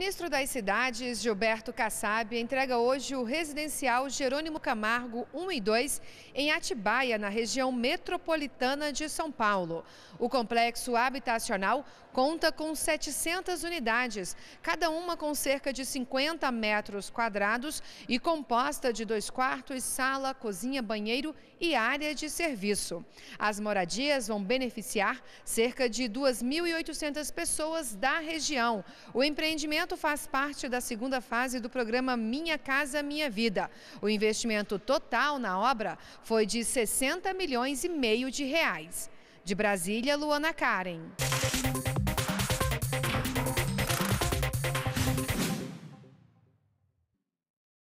ministro das Cidades, Gilberto Kassab, entrega hoje o residencial Jerônimo Camargo 1 e 2 em Atibaia, na região metropolitana de São Paulo. O complexo habitacional conta com 700 unidades, cada uma com cerca de 50 metros quadrados e composta de 2 quartos, sala, cozinha, banheiro e área de serviço. As moradias vão beneficiar cerca de 2.800 pessoas da região. O empreendimento faz parte da segunda fase do programa Minha Casa Minha Vida. O investimento total na obra foi de 60,5 milhões de reais. De Brasília, Luana Karen.